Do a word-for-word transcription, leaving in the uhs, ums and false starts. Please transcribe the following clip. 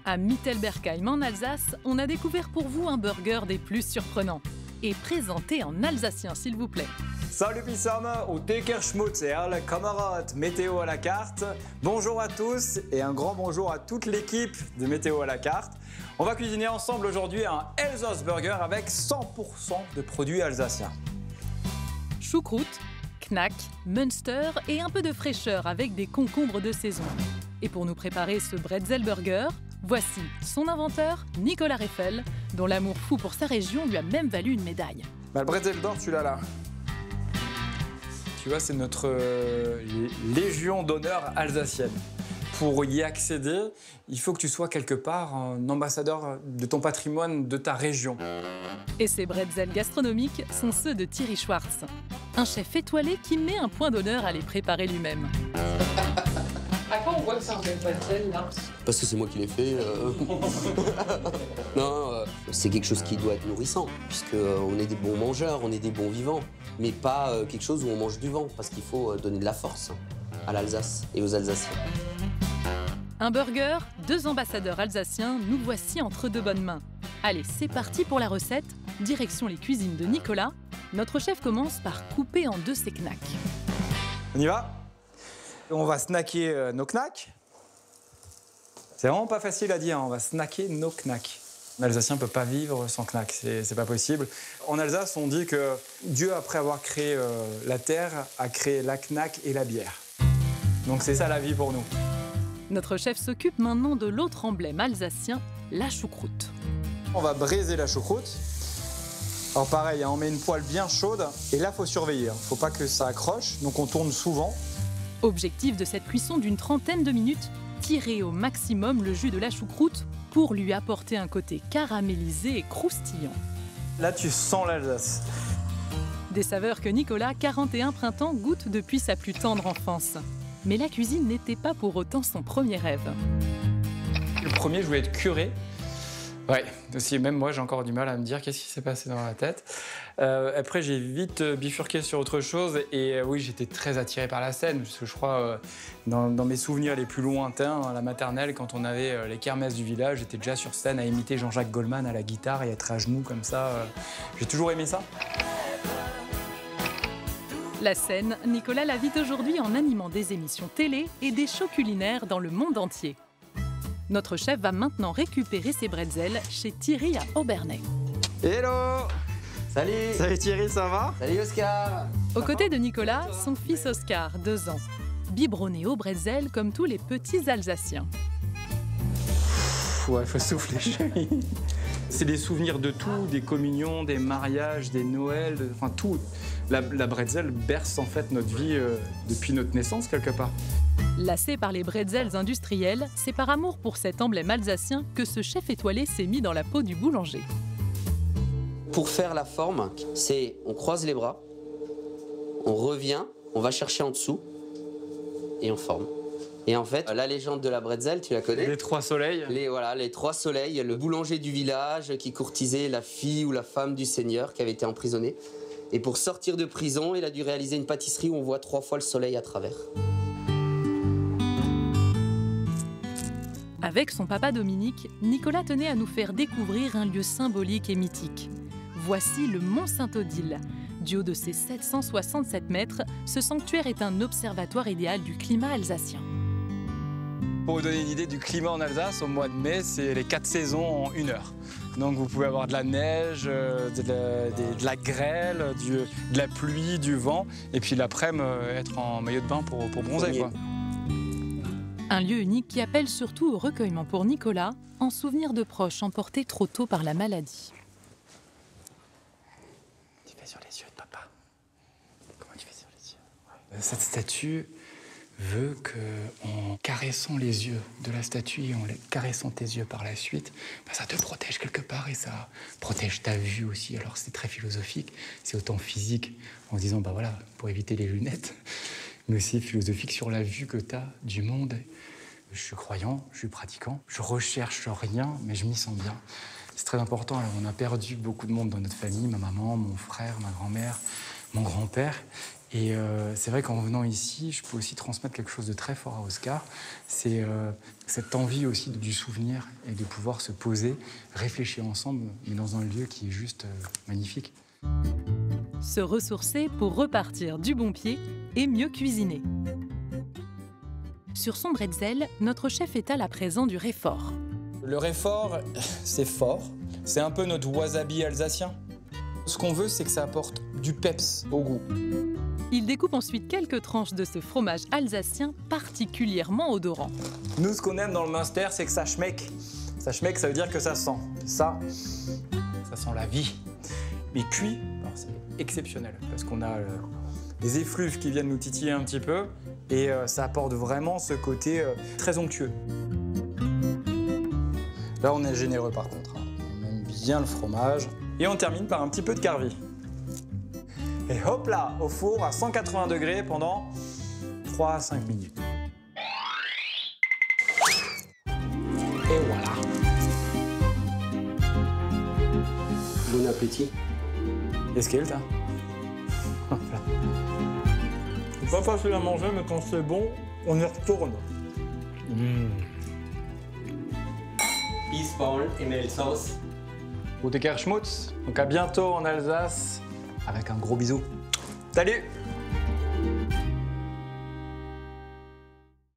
À Mittelbergheim en Alsace, on a découvert pour vous un burger des plus surprenants. Et présenté en alsacien, s'il vous plaît. Salut Pissam, au Tekerschmutzer, camarades météo à la carte. Bonjour à tous et un grand bonjour à toute l'équipe de Météo à la carte. On va cuisiner ensemble aujourd'hui un Elsass Burger avec cent pour cent de produits alsaciens. Choucroute, knack, Münster et un peu de fraîcheur avec des concombres de saison. Et pour nous préparer ce bretzel burger, voici son inventeur, Nicolas Reffel, dont l'amour fou pour sa région lui a même valu une médaille. Bah, le bretzel d'or, celui-là là. Tu vois, c'est notre euh, légion d'honneur alsacienne. Pour y accéder, il faut que tu sois quelque part un ambassadeur de ton patrimoine, de ta région. Et ces bretzels gastronomiques sont ceux de Thierry Schwartz, un chef étoilé qui met un point d'honneur à les préparer lui-même. À quoi on voit que c'est un bretzel là? Parce que c'est moi qui l'ai fait. Euh... non, euh, c'est quelque chose qui doit être nourrissant, puisqu'on euh, est des bons mangeurs, on est des bons vivants, mais pas euh, quelque chose où on mange du vent, parce qu'il faut euh, donner de la force à l'Alsace et aux Alsaciens. Un burger, deux ambassadeurs alsaciens, nous voici entre de bonnes mains. Allez, c'est parti pour la recette. Direction les cuisines de Nicolas. Notre chef commence par couper en deux ses knacks. On y va? On va snacker euh, nos knacks. C'est vraiment pas facile à dire, hein. On va snacker nos knacks. L'Alsacien ne peut pas vivre sans knacks, c'est pas possible. En Alsace, on dit que Dieu, après avoir créé euh, la terre, a créé la knack et la bière. Donc c'est ça la vie pour nous. Notre chef s'occupe maintenant de l'autre emblème alsacien, la choucroute. On va braiser la choucroute. Alors pareil, hein, on met une poêle bien chaude et là, il faut surveiller. Il ne faut pas que ça accroche, donc on tourne souvent. Objectif de cette cuisson d'une trentaine de minutes, tirer au maximum le jus de la choucroute pour lui apporter un côté caramélisé et croustillant. Là, tu sens l'Alsace. Des saveurs que Nicolas, quarante et un printemps, goûte depuis sa plus tendre enfance. Mais la cuisine n'était pas pour autant son premier rêve. Le premier, je voulais être curé. Ouais, aussi, même moi, j'ai encore du mal à me dire qu'est-ce qui s'est passé dans la tête. Euh, après, j'ai vite bifurqué sur autre chose. Et euh, oui, j'étais très attiré par la scène. Parce que je crois, euh, dans, dans mes souvenirs les plus lointains, à la maternelle, quand on avait euh, les kermesses du village, j'étais déjà sur scène à imiter Jean-Jacques Goldman à la guitare et être à genoux comme ça. Euh, j'ai toujours aimé ça. La scène, Nicolas la vit aujourd'hui en animant des émissions télé et des shows culinaires dans le monde entier. Notre chef va maintenant récupérer ses bretzels chez Thierry à Obernai. Hello! Salut! Salut Thierry, ça va? Salut Oscar! Aux côtés de Nicolas, son fils Oscar, deux ans, biberonné au bretzel comme tous les petits Alsaciens. Ouais, faut souffler. C'est des souvenirs de tout, des communions, des mariages, des Noëls, de, enfin tout. La, la bretzel berce en fait notre vie euh, depuis notre naissance quelque part. Lassé par les bretzels industriels, c'est par amour pour cet emblème alsacien que ce chef étoilé s'est mis dans la peau du boulanger. Pour faire la forme, c'est on croise les bras, on revient, on va chercher en dessous et on forme. Et en fait, la légende de la bretzel, tu la connais? Les trois soleils. Les, voilà, les trois soleils, le boulanger du village qui courtisait la fille ou la femme du seigneur qui avait été emprisonné. Et pour sortir de prison, il a dû réaliser une pâtisserie où on voit trois fois le soleil à travers. Avec son papa Dominique, Nicolas tenait à nous faire découvrir un lieu symbolique et mythique. Voici le Mont Saint-Odile. Du haut de ses sept cent soixante-sept mètres, ce sanctuaire est un observatoire idéal du climat alsacien. Pour vous donner une idée du climat en Alsace, au mois de mai, c'est les quatre saisons en une heure. Donc vous pouvez avoir de la neige, de la, de, de la grêle, du, de la pluie, du vent, et puis l'après-midi, être en maillot de bain pour, pour bronzer, quoi. Un lieu unique qui appelle surtout au recueillement pour Nicolas, en souvenir de proches emportés trop tôt par la maladie. Tu fais sur les yeux de papa. Comment tu fais sur les yeux? Ouais. Cette statue veut qu'en caressant les yeux de la statue et en caressant tes yeux par la suite, bah ça te protège quelque part et ça protège ta vue aussi. Alors c'est très philosophique, c'est autant physique en se disant bah voilà, pour éviter les lunettes, mais aussi philosophique sur la vue que tu as du monde. Je suis croyant, je suis pratiquant, je recherche rien, mais je m'y sens bien. C'est très important. Alors, on a perdu beaucoup de monde dans notre famille, ma maman, mon frère, ma grand-mère, mon grand-père. Et euh, c'est vrai qu'en venant ici, je peux aussi transmettre quelque chose de très fort à Oscar. C'est euh, cette envie aussi du souvenir et de pouvoir se poser, réfléchir ensemble, mais dans un lieu qui est juste euh, magnifique. Se ressourcer pour repartir du bon pied et mieux cuisiner. Sur son bretzel, notre chef étale à présent du Réfort. Le Réfort, c'est fort. C'est un peu notre wasabi alsacien. Ce qu'on veut, c'est que ça apporte du peps au goût. Il découpe ensuite quelques tranches de ce fromage alsacien particulièrement odorant. Nous, ce qu'on aime dans le Münster, c'est que ça schmecke. Ça schmecke, ça veut dire que ça sent. Ça, ça sent la vie. Mais cuit, c'est exceptionnel, parce qu'on a euh, des effluves qui viennent nous titiller un petit peu, et euh, ça apporte vraiment ce côté euh, très onctueux. Là, on est généreux par contre. Hein. On aime bien le fromage. Et on termine par un petit peu de carvi. Et hop là, au four à cent quatre-vingts degrés pendant trois à cinq minutes. Et voilà. Bon appétit. Est-ce qu'elle t'a? C'est pas facile à manger, mais quand c'est bon, on y retourne. Mmh. Eastbourne et Melsauce. Gute Kerschmutz. Donc à bientôt en Alsace, avec un gros bisou. Salut!